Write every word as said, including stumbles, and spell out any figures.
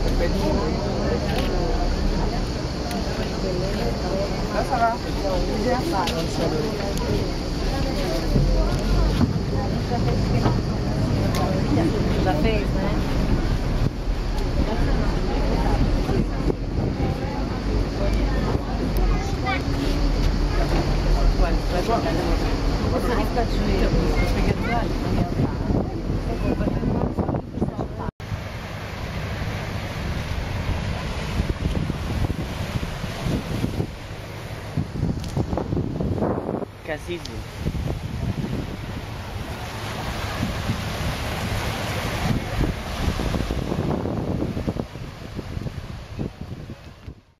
Ça va. Já fez, né? Você vai ficar de joelho. Eu peguei do lado. Cassis.